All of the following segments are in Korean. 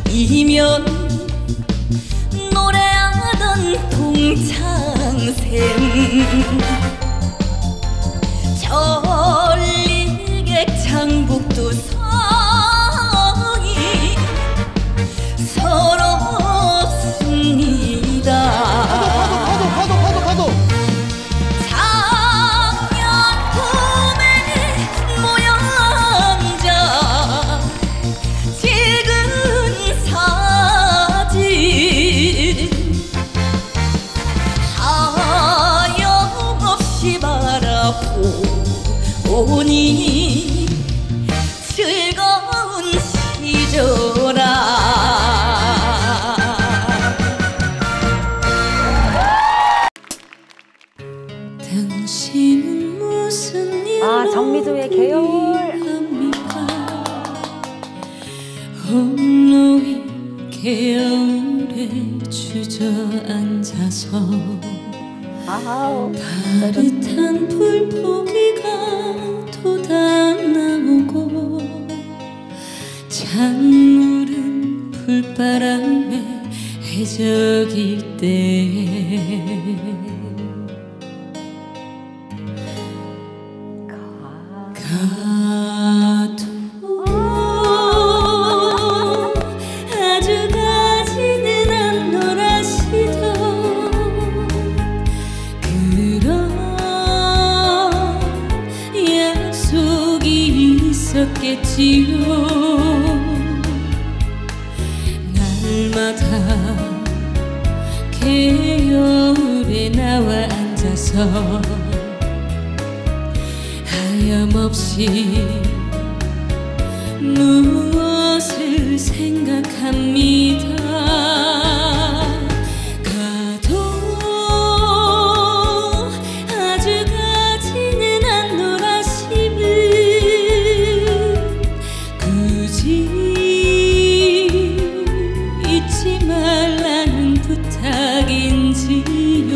이면 노래하던 동창생 전리객 장북두 성이 서럽습니다. 파도 작년 봄에 모여 앉아 찍은 사진 하염없이 바라보니 즐거운 시절아. 당신은 무슨 일로 정미도의 개요울. 합니까? 홀로 이 개울에 주저앉아서 따뜻한 불고기가 돋아나오고 찬물은 불바람에 해적일 때에 가도 아주 가지는 않노라시던 그런 약속이 있었겠지요. 날마다 개울에 나와 앉아서 하염없이 무엇을 생각합니다. 가도 아주 가지는 않노라심은 굳이 잊지 말라는 부탁인지요.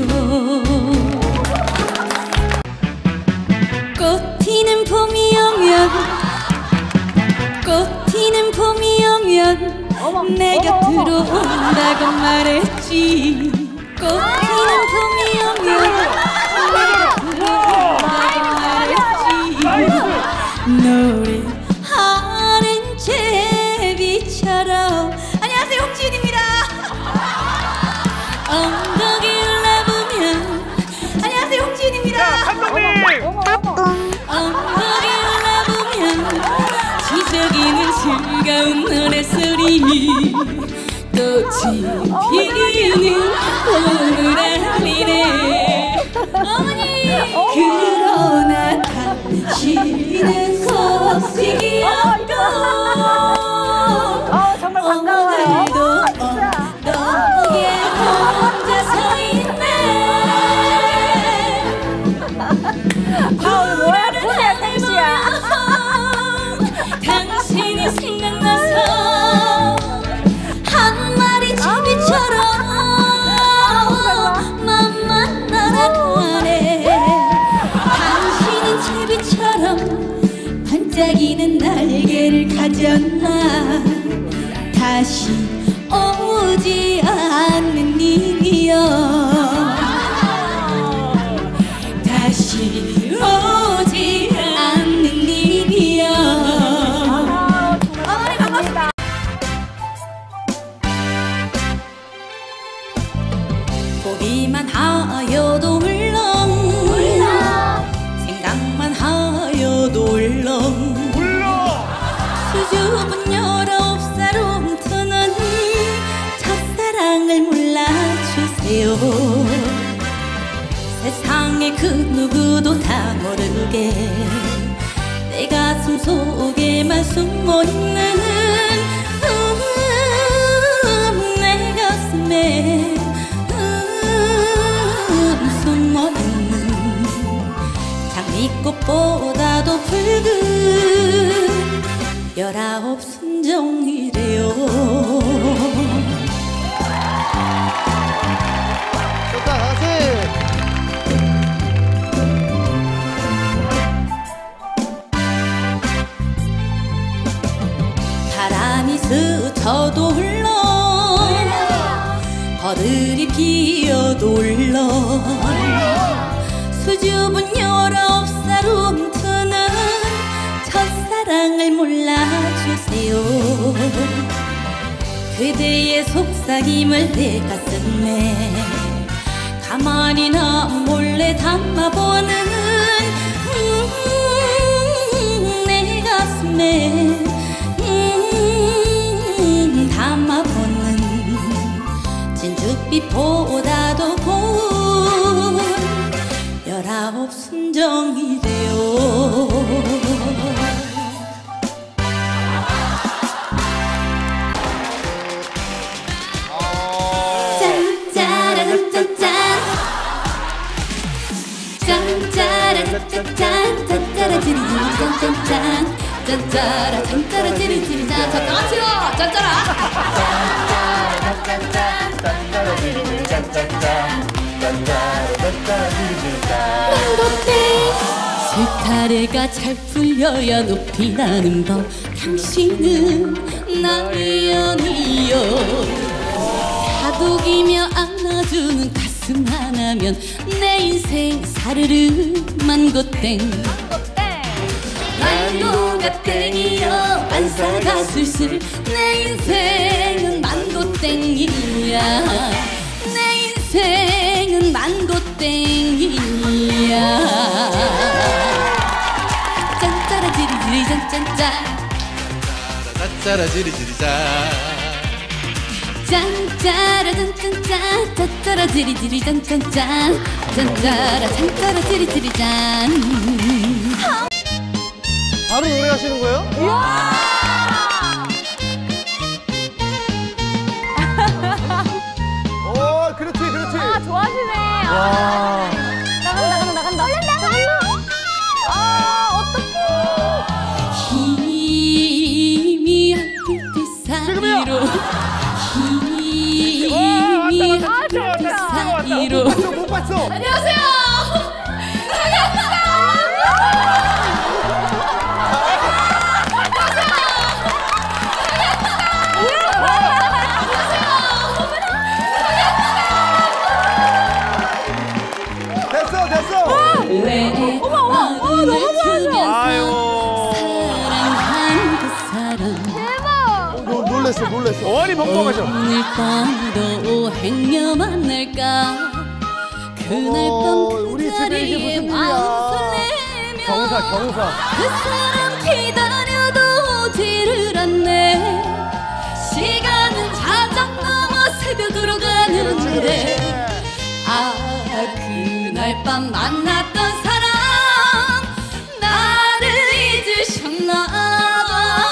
꽃 피는 봄이 오면 꽃 피는 봄이 오면 내 곁으로 온다고 말했지. 꽃 피는 봄이 오면 내 곁으로 온다고 말했지. 노래하는 제비처럼. 안녕하세요, 홍지윤입니다. 엉덩이 올라보면. 안녕하세요, 홍지윤입니다. 엉덩이 올라보면 지저귀는 즐거운 노래소리 꽃이 피는 봄을 알리네. 어머니 그러나 당신은 소식이 없고 정말 반가워요. 오늘도 너의 혼자 서 있네. 오늘 뭐야? 뭐야, 택시야. 당신이 생각나서 한 마리 제비처럼 맘만 날아가네. 당신은 제비처럼 반짝이는 날개를 가졌나. 다시 오지 않는 일이여. 다시 오지 않는 일이여. 어머니 반갑습니다. 보기만 하여도 울렁 생각만 하여도 울렁 수줍은 19살 홈트는 첫사랑을 몰라주세요. 세상의 그 누구도 다 모르게 내 가슴 속에만 숨어있는 내 가슴에 숨어있는 장미꽃보다도 붉은 19 순정이래요. 좋다, 다시. 바람이 스쳐도 흘러 너들이 피어돌러 수줍은 19살 움트는 첫사랑을 몰라주세요. 그대의 속삭임을 내 가슴에 가만히나 몰래 담아보는 내 가슴에 담아보는 진주빛보다도 고운 19 순정이래요. 짠짜라짠짠 짠짜라 지리지리 짠짠짠 짠짜라 짠짜라 지리지리 짠 다 같이요. 짠짜라 짠짜라 짠짜라 지리지리 짠짠짠 짠짜라 짠짜라 지리지리 짠 망고땡 스타레가 잘 풀려야 높이 나는 법 당신은 나의 연이여 다독이며 안아주는 가슴 하나면 내 인생 사르르 망고땡 망고가 땡이여 반사가 술술 내 인생은 망고땡이야 내 인생은 망고땡이야 짠짜라 지리지리 짠짠짠 짠짜라 지리지리 짠 짠짜라 짠짠짠 짠짜라 지리지리 짠짠짠 짠짜라 짠짜라 지리지리 짠 바로 노래하시는 거예요? 오, 그렇지, 그렇지. 아, 좋아하시네. 와. 나간다. 아, 어떡해. 희미한 불빛 사이로 희미한 불빛 사이로 못 봤어. 안녕하세요. 됐어. 왜 마음을 주면서 사랑한 그 사람 놀랬어. 어머니 벙벙하셔. 오늘 밤도 행여 만날까 그날 밤 우리 그 집에 이게 자리에 무슨 마음 일이야. 설레며 경사. 그 사람 기다려도 오지를 않네 시간은 자작 넘어 새벽으로 가는데 아 그날 밤 만났던 사람 나를 잊으셨나 봐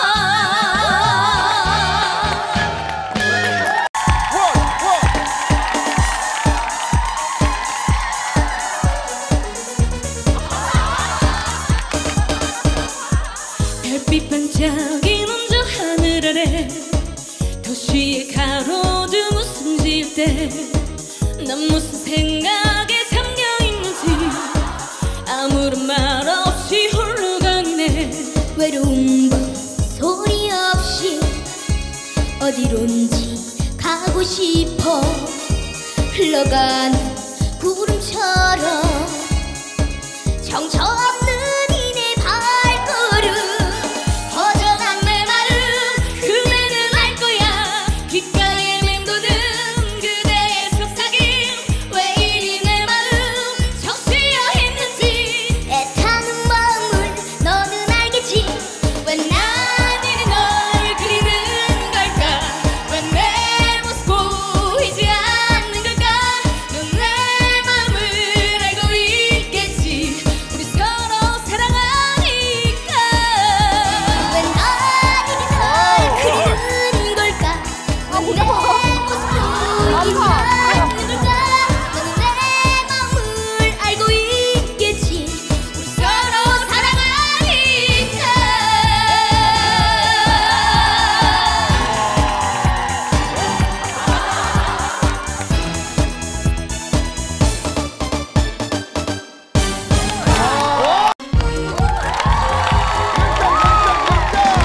별빛 반짝이는 저 하늘 아래 도시의 가로등 웃음 지을 때 난 무슨 생각에 잠겨있는지 아무런 말 없이 홀로 가네 외로운 밤 소리 없이 어디론지 가고 싶어 흘러가는 구름처럼 정처 없는 이내 발걸음 허전한 내 마음 그대는 알 거야 귓가에 맴도는 그대의 속삭임 왜 이리 내 마음 적시려 했는지 애타는 마음을 너는 알겠지 왜 나는 널 그리는 걸까 왜 내 모습 보이지 않는 걸까 넌 내 마음을 알고 있겠지 우리 서로 사랑하니까 왜 나는 널 그리는 걸까 왜 내 모습 보이지 않는 걸까 너는 내 마음을 알고 있겠지 우리 서로 사랑하니까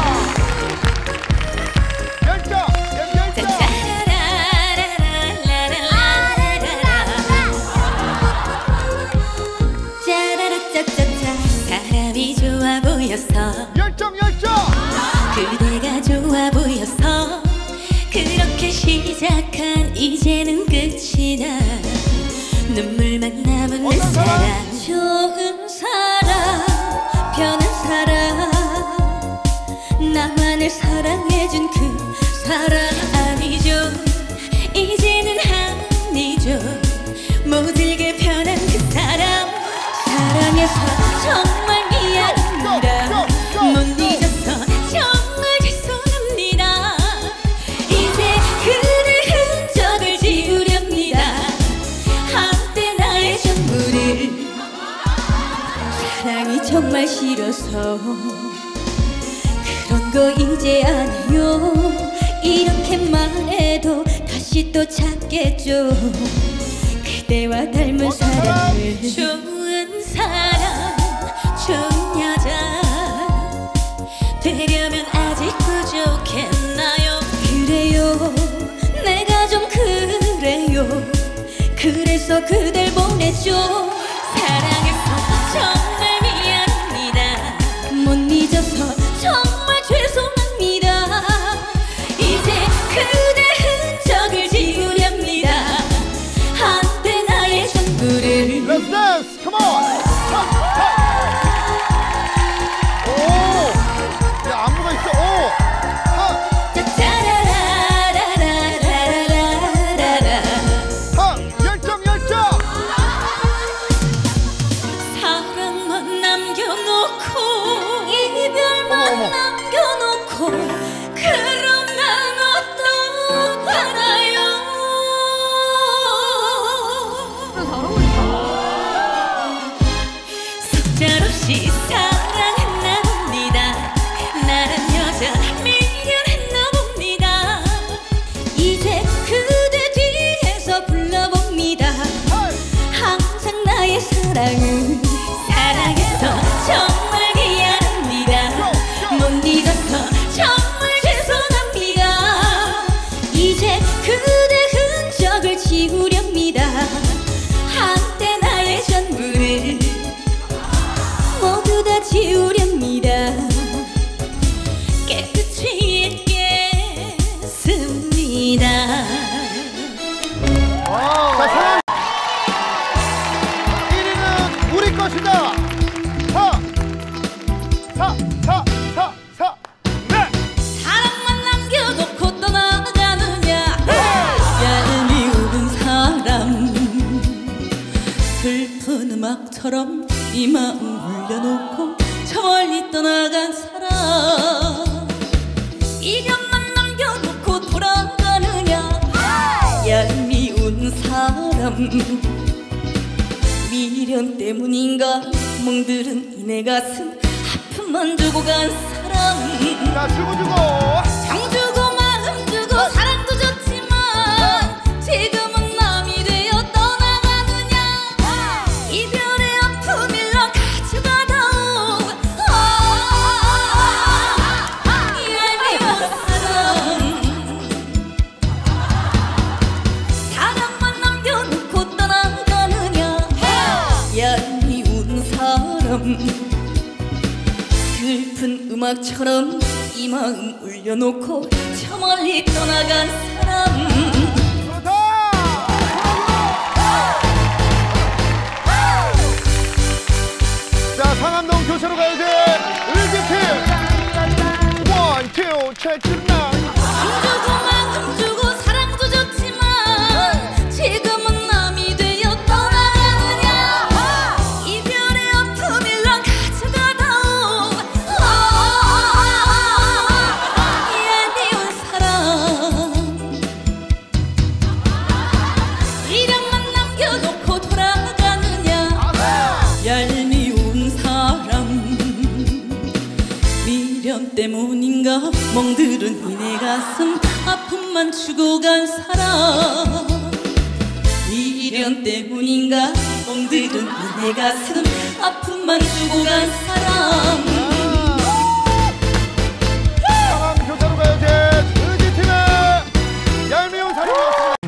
열정. 짜라라라라라 시작한 이제는 끝이 나 눈물만 남은 내 사랑 좋은 사람 변한 사람 나만을 사랑해준 그 사람이죠 이제는 아니죠 모질게 변한 그 사람 사랑해서 정말 미안합니다 못 잊어서 정말 죄송합니다 이제 그대 흔적을 지우렵니다 한때 나의 전부를 사랑이 정말 싫어서 그런 거 이제 안 해요 이렇게 말해도 다시 또 찾겠죠 그대와 닮은 사람을 좋은 사람 좋은 여자 되려면 아직 부족했나요 그래요 내가 좀 그래요 그래서 그댈 보냈죠 사랑해서 정말 미안합니다 못 잊어서 정말 죄송합니다 이제 그대 흔적을 지우렵니다 한때 나의 전부를 Let's dance, come on. 오, 야 안무가 있어. 오, 열정. 사랑만 남겨놓고 이별만 남겨놓고 그럼 난 어떡하나요 속절없이 사랑했나 봅니다 나란 여자 미련했나 봅니다 이제 그대 뒤에서 불러봅니다 항상 나의 사랑을 사랑해서 정말 미안합니다 못 잊어서 정말 죄송합니다 이제 그대 흔적을 지우렵니다 한때 나의 전부를 모두 다 지우렵니다 깨끗이 잊겠습니다 자, 1위는 우리 것이다. 네. 사랑만 남겨놓고 떠나가느냐 얄미운 사람 슬픈 음악처럼 이 마음 울려놓고 저 멀리 떠나간 사람 이별만 남겨놓고 돌아가느냐 얄미운 사람 미련 때문인가 멍들은 이 내 가슴 아픔만 주고 간 사람 자, 주고. 정 주고 마음 주고 사랑도 줬지만 지금은 남이 되어 떠나가느냐 이별의 아픔 일러 가져가다오 얄미운 사랑만 남겨놓고 떠나가느냐 얄미운 사람 슬픈 음악처럼 이 마음 울려놓고 저 멀리 떠나간 사람 자, 상암동 교차로 가야지. 을지팀. 1, 2, check it out. 정 주고 마음 주고 사랑도 줬지만 지금은 남이 되어 떠나가느냐 이별의 아픔 일러 가져가다오 얄미운 사람 이력만 남겨놓고 돌아가느냐 얄미운 사람 미련 때문인가 멍들은 이 내 가슴 아픔만 주고 간 사람 미련 때문인가 멍들은 이 내 가슴 아픔만 주고 간 사람 상암 교차로 가야지. 을지팀의 얄미운 사랑이었습니다.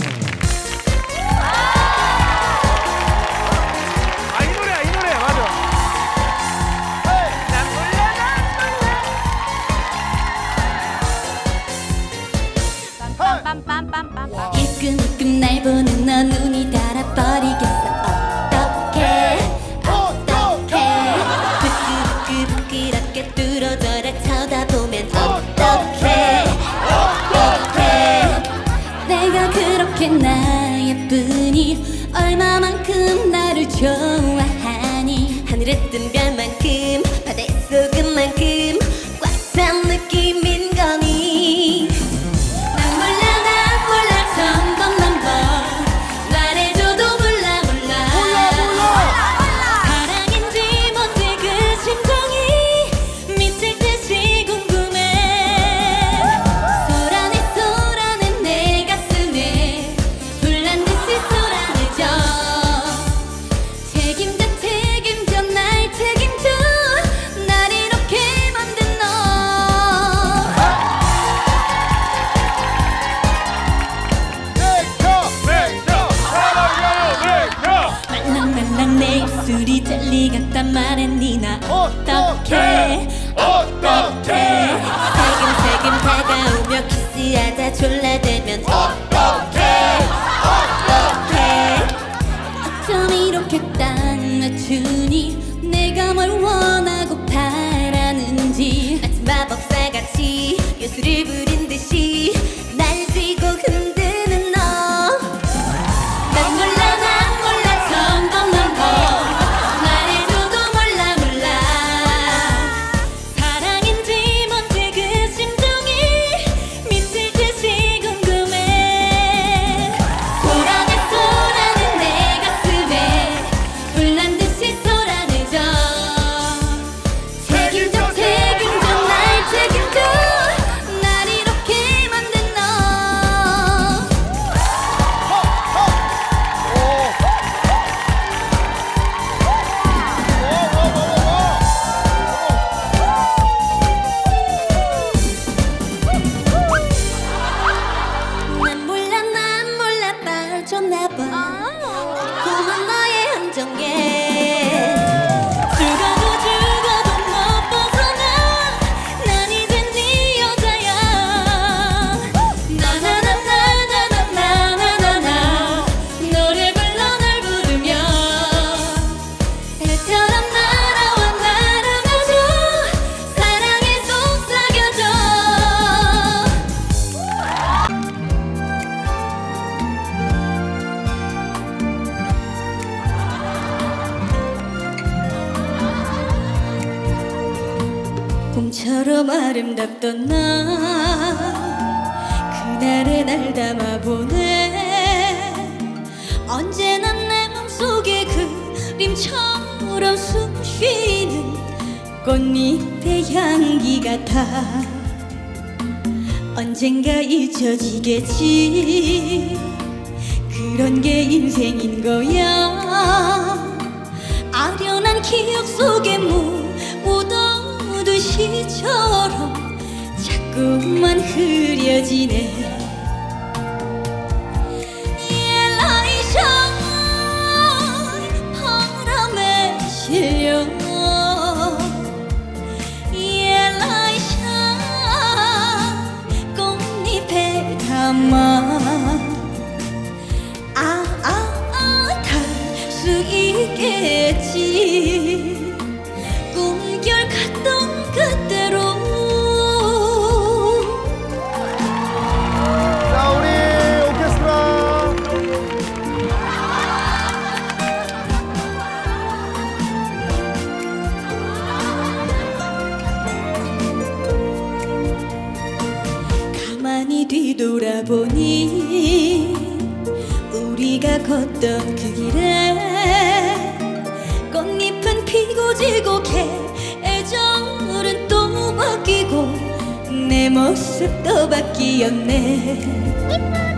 이 노래 맞아. 빰빰빰빰빰 힐끔힐끔 날 보는 너 눈이 달아버리겠어. 어떡해 부끄럽게 뚫어져라 쳐다보면 어떡해 내가 그렇게 나였으니 얼마만큼 나를 좋아하니. 하늘에 뜬 별만큼 바다에 쏟은 만큼 꽉 찬 느낌인 거니. 난 몰라 점점 말해줘도 몰라 사랑인지 뭔지 그 심정이 미칠 듯이 궁금해. 소란해 내 가슴에 불난 듯이 쏟아내져. 책임져 날 책임져 날 이렇게 만든 너. 말랑말랑 내 입술이 젤리 같단 말했니. 나 어떡해 세금 다가오며 키스하다 졸라대면 어떡해 어쩜 이렇게 딱 맞추니. 내가 뭘 원하고 바라는지 마치 마법사같이 요술을 부린 듯이 날 쥐고 흔드는 너. 난 몰라 점점 말해줘도 몰라 사랑인지 뭔지 그 심정이 미칠 듯이 궁금해. 소란해 내 가슴에 불난 듯이 쏟아내져. 책임져 날 책임져 날 이렇게 만든 너. 난 몰라 빠졌나봐. 고만 너의 함정에 죽어도 못 벗어나. 난 이젠 네 여자야. 나나나나나나나나나 노래 불러 널 부르며 새처럼 날아가줘. 사랑에 속삭여줘. 봄처럼 아름답던 나 그날의 날 담아보네. 언제나 내 맘속에 그림처럼 숨쉬는 꽃잎의 향기 같아. 언젠가 잊혀지겠지. 그런 게 인생인 거야. 아련한 기억 속에 묻어두 시처럼 자꾸만 흐려지네. 엘라이샤 바람에 실려. 엘라이샤 꽃잎에 담아. 달 수 있겠지. 꿈결 같던 그대로. 자, 우리 오케스트라. 가만히 뒤돌아보니 우리가 걷던 그 길에 꽃잎은 피고 지고 계절은 또 바뀌고 내 모습도 바뀌었네.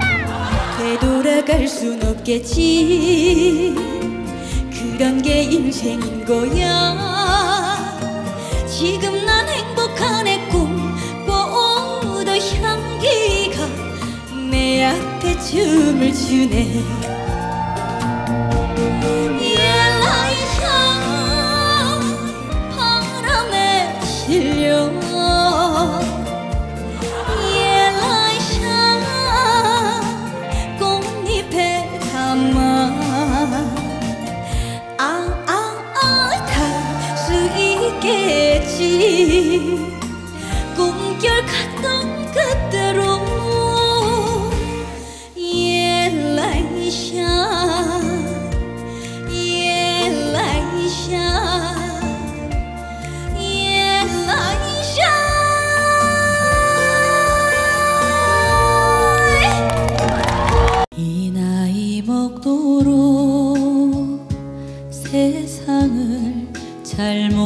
되돌아갈 순 없겠지. 그런 게 인생인 거야. 지금 난 행복한 애 꿈꿔오던 향기가 내 앞에 춤을 추네. 엘라이샤 바람에 실려. 엘라이샤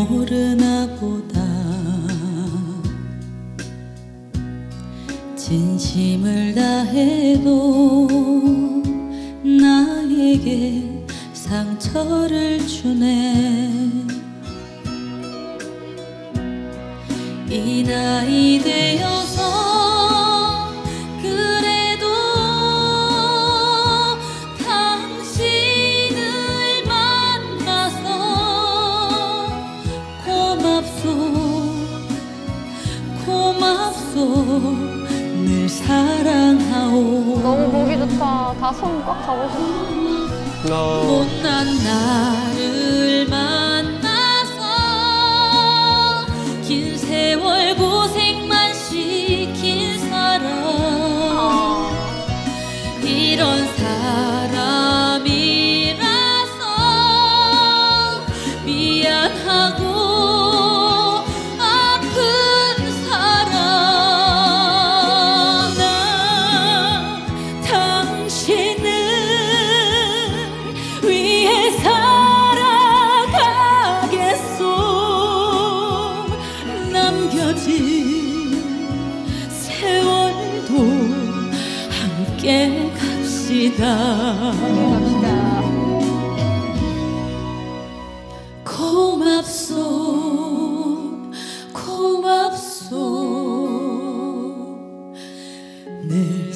모르나 보다. 진심을 다해도 나에게 상처를 주네. 이 나이 되어서 그래도 당신을 만나서 고맙소 늘 사랑하오. 너무 보기 좋다. 다 손 꽉 잡고 싶어. 못난 나를 만나서 긴 세월 고생만 시킨 사람. 이런 사람이라서 미안하고 세월도 함께 갑시다. 고맙소 늘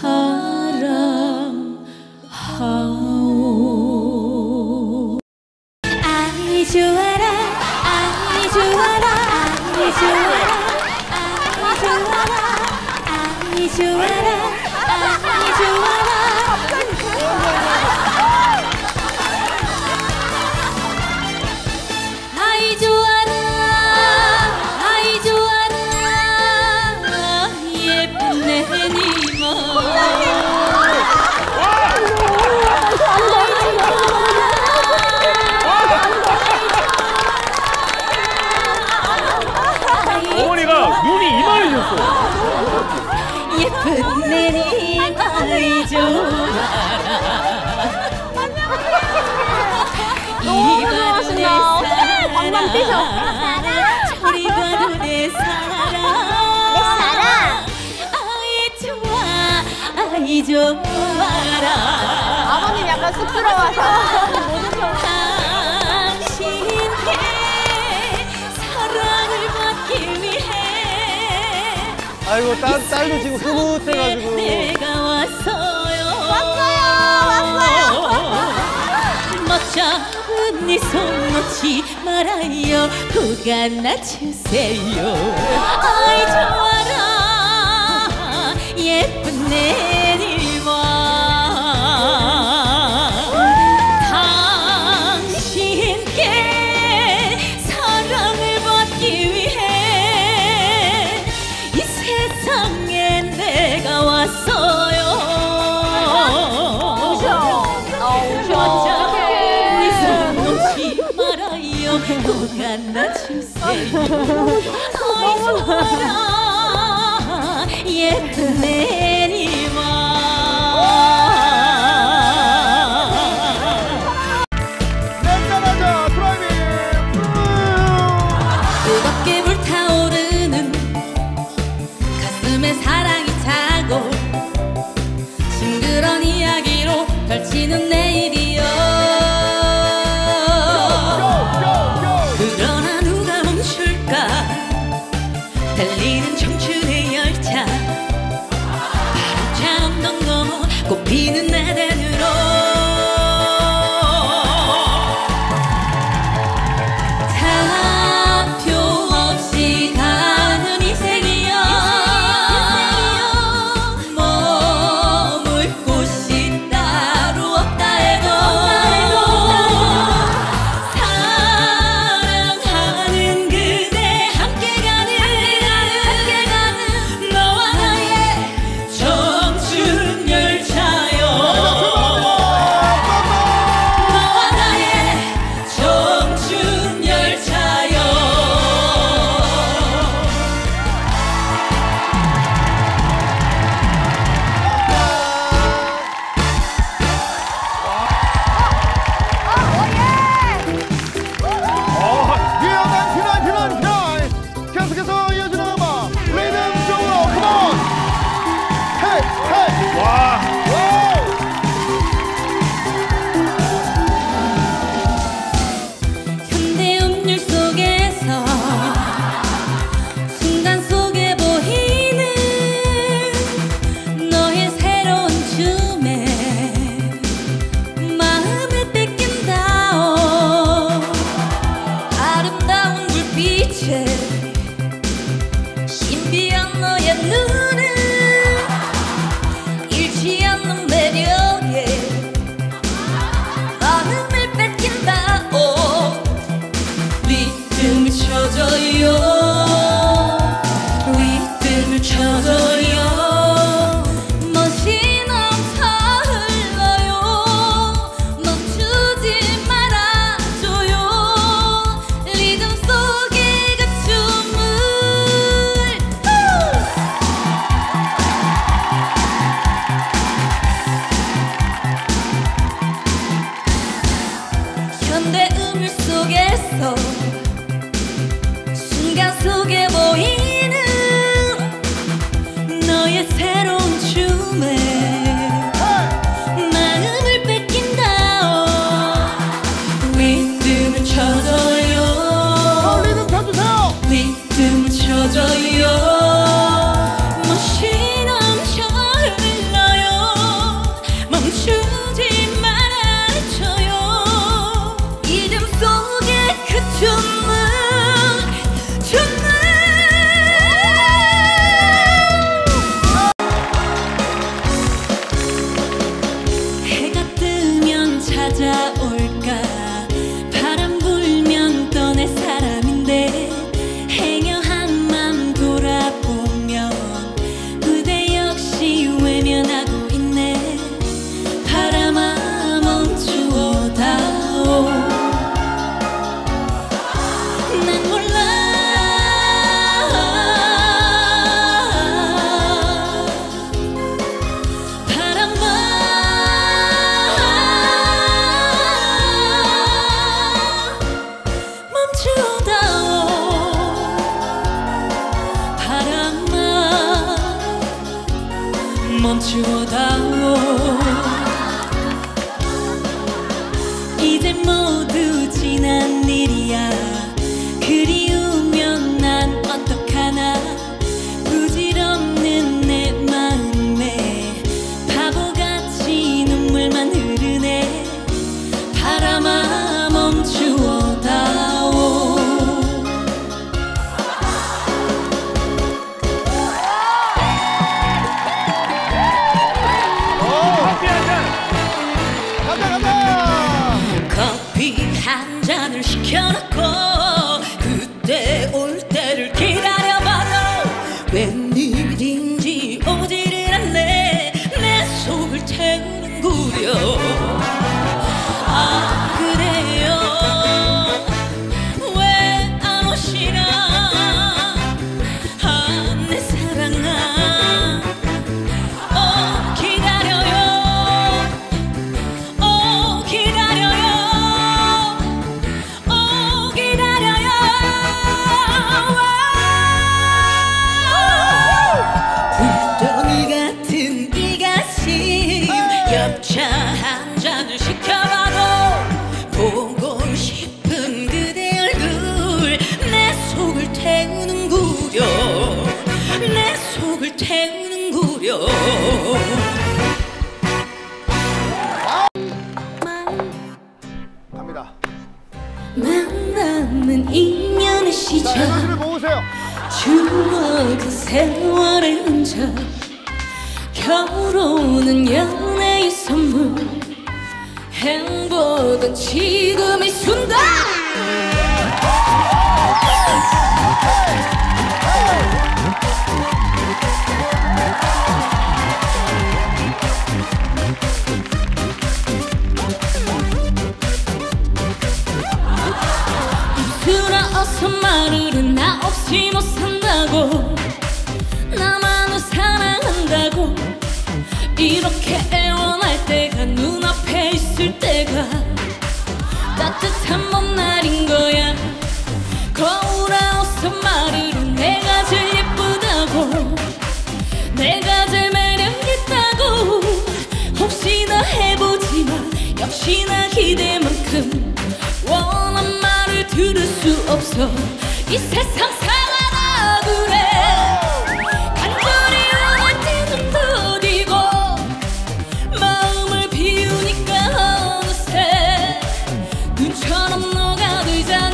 사랑하오. 아이 좋아라 아이 좋아라 아이 좋아라 아이 좋아라 아이 좋아라. 아이 좋아라 아이 좋아라 예쁜 내 니마. 어머니가 눈이 이만해졌어. 예쁜 내 니마 아이 좋아라. 너무 좋아하신다. 어떡해, 방방 뛰셔. 저리 가도 내 사랑. 내 사랑. 아이 좋아 아이 좋아라. 아버님 약간 쑥스러워하셔. 당신께 사랑을 받기 위해 아이고 딸도 지금 흐뭇해가지고. 내가 왔어요. 멋쩍은 네 손 놓지 말아요. 고가 낮추세요. 아이 좋아라 예쁜 내 니마. 당신께 사랑을 받기 위해 이 세상에 내가 왔어요. 고가 낮추세요. 아이 좋아라 예쁜 내 니마. 랜덤하자 드라이빙. 뜨겁게 불타오르는 가슴에 사랑이 차고 싱그런 이야기로 펼치는 내일이여. 그러나 누가 멈출까 달리는 청춘의 열차. 바람처럼 넌 넘어 꽃피는 나단으로. 사표 없이 가는 인생이여. 머물 곳이 따로 없다 해도 사랑하는 그대 함께 가는 너와 나의 청춘 열차요. 멈추지 말아줘요. 이름 속에 그 춤을 해가 뜨면 찾아올까 바람 불면 떠날 사람인데 행여한 맘 돌아보면 그대 역시 외면하고 있네. 바람아 멈추어다오. 난 몰라 바람아 멈추어다오. 바람아 멈추어다오. 이제 모두 지난 일이야. 그리우면 난 어떡하나. 부질없는 내 마음에 바보같이 눈물만 흐르네. 바람아 멈추어다오. 커피 한 잔. 가자. 커피 한 잔을 시켜놓고 그때 올 때를 기다려봐요. 웬일인지 오지를 않네. 내 속을 채우는구려. 아 그래요 왜 안 오시나. 아 내 사랑아 기다려요. 기다려요. 기다려요. 불덩이 같은 이 가슴 엽차 한 잔을 시켜봐도 보고 싶은 그대 얼굴 내 속을 태우는구려. 내 속을 태우는구려. 갑니다. 만남은 인연의 시작. 자, 에너지를 모으세요. 추억은 세월의 흔적. 결혼은 연애의 선물. 행복은 지금 이 순간. 입술아 어서 말을 해. 나 없이 못 산다고. 나만을 사랑한다고. 이렇게 애원할 때가 눈앞에 있을 때가 따뜻한 봄날인 거야. 거울아 어서 말을 해. 내가 제일 예쁘다고. 내가 제일 매력 있다고. 혹시나 해보지만 역시나 기대만큼 원한 말을 들을 수 없어. 이 세상 사랑하다 그래. 간절히 원할 때는 더디고 마음을 비우니까 어느새 눈처럼 녹아들잖아.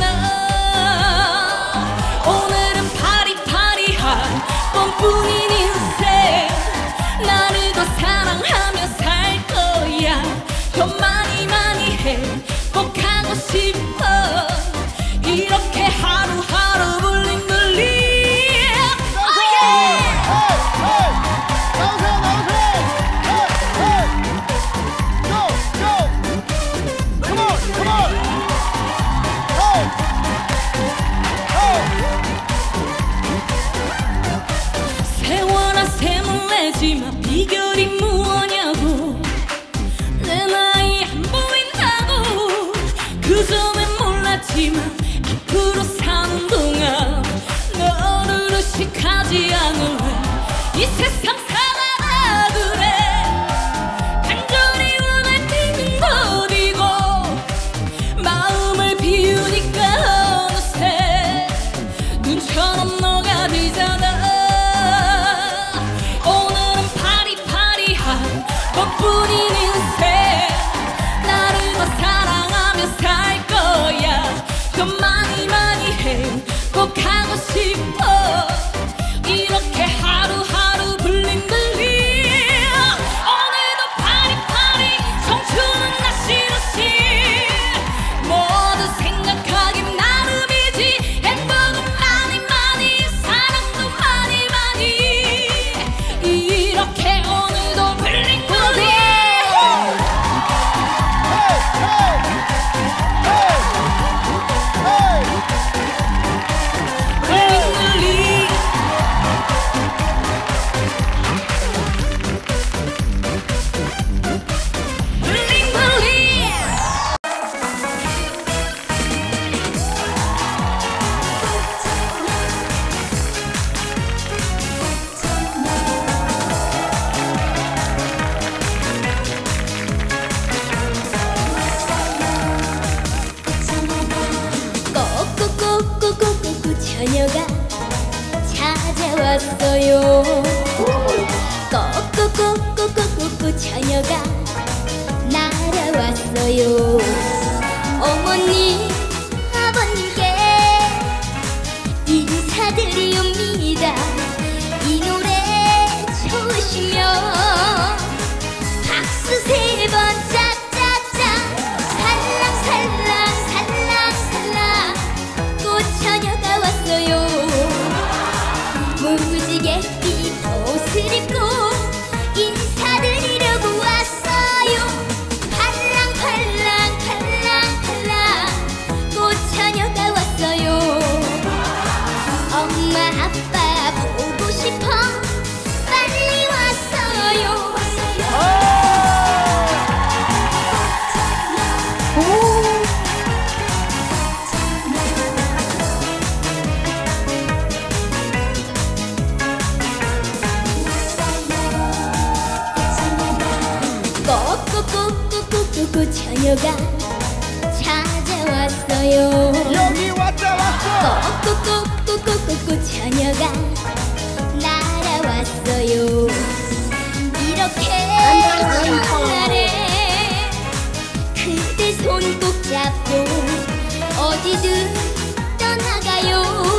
오늘은 파리파리한 뻔뿐인 인생. 나를 더 사랑하며 살 거야. 더 많이 행복하고 싶어. 이렇게 하루하루 불린 싶어. 이렇게 하루하루 블링블링 오늘도 파리파리 청춘은 나시로시 모두 생각하기 나름이지. 행복은 많이 많이 사랑도 많이 많이 이렇게 오늘도 블링블링 꼬꼬꼬꼬꼬꼬꼬 처녀가 찾아왔어요. 꼬꼬꼬꼬꼬꼬꼬 처녀가 날아왔어요. 어머니 아버님께 인사드리옵니다. 이 노래 좋으시면 박수 세 번 짝짝짝 살랑살랑 살랑살랑 꽃처녀가 왔어요. 무지개 옷을 입고 인사드리려고 왔어요. 팔랑팔랑 팔랑팔랑 꽃처녀가 왔어요. 엄마 아빠 보고 싶어 빨리 왔어요. 꼬꼬꼬꼬꼬꼬 처녀가 찾아왔어요. 여기 왔다 왔어. 꼬꼬꼬꼬꼬꼬 처녀가 날아왔어요. 이렇게 첫날에 그대 손 꼭 잡고 어디든 떠나가요.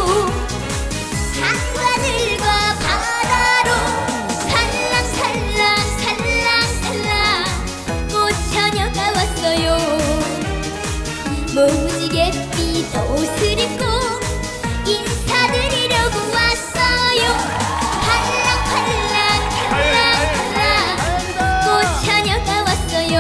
산하늘과 바다로 살랑살랑 살랑살랑 꽃처녀가 왔어요. 무지갯빛 옷을 입고 인사드리려고 왔어요. 팔랑팔랑 팔랑팔랑 꽃처녀가 왔어요.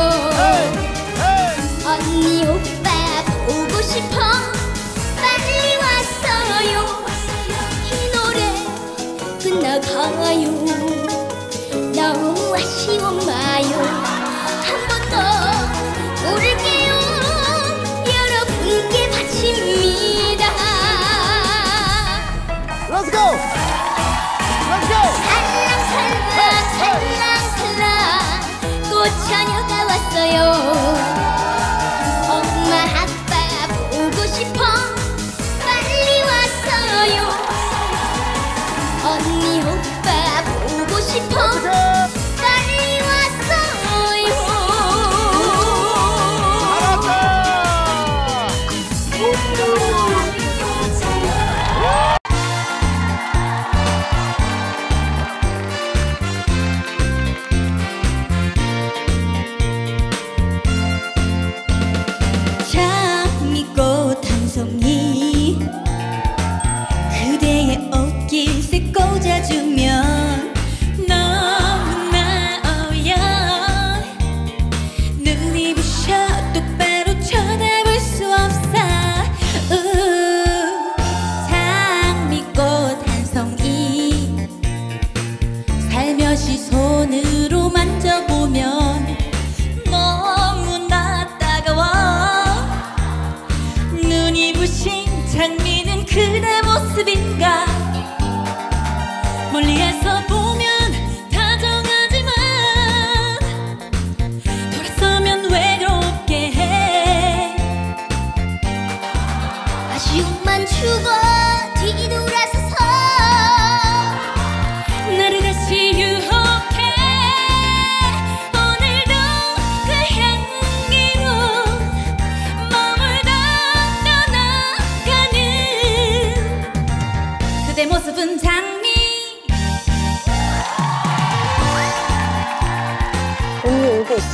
언니 오빠 보고 싶어 빨리 왔어요. 이 노래 끝나가요. 너무 아쉬워 마요. 한 번 더 부를게요. 여러분께 바칩니다. Let's go. Let's go. 살랑살랑 살랑살랑 꽃처녀가 왔어요. 엄마 아빠 보고 싶어 빨리 왔어요. 언니 오빠 보고 싶어 빨리 왔어요. 알았다. 장미꽃 한 송이 그대의 옷깃에 꽂아주면 너무나 어여 눈이 부셔 똑바로 쳐다볼 수 없어. 장미꽃 한 송이 살며시 손으로 만져보면 너무나 따가워. 눈이 부신 장미는 그대 모습인가. 멀리에서 보면 다정하지만 돌아서면 외롭게 해.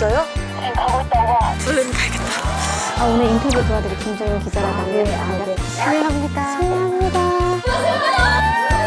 있어요? 아, 오늘 인터뷰 도와드릴 김정윤 기자라고 합니다. 실례합니다. 실례합니다.